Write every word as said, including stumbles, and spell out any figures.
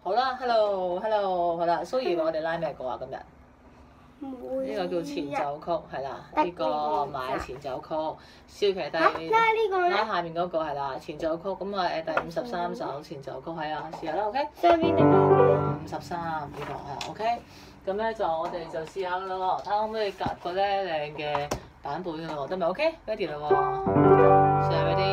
好啦 ，hello，hello， 好啦，蘇怡，我哋拉咩歌啊？今日呢呢個叫前奏曲，係啦，呢個買前奏曲，肖琪低拉呢個拉下面嗰個係啦，前奏曲，咁啊誒第五十三首前奏曲係啊，試下啦 ，OK？ 上邊定下五十三呢個係 OK，咁咧就我哋就試下啦喎，睇下可唔可以夾個咧靚嘅版本㗎喎，得咪 OK？Ready 啦喎，試下 ready。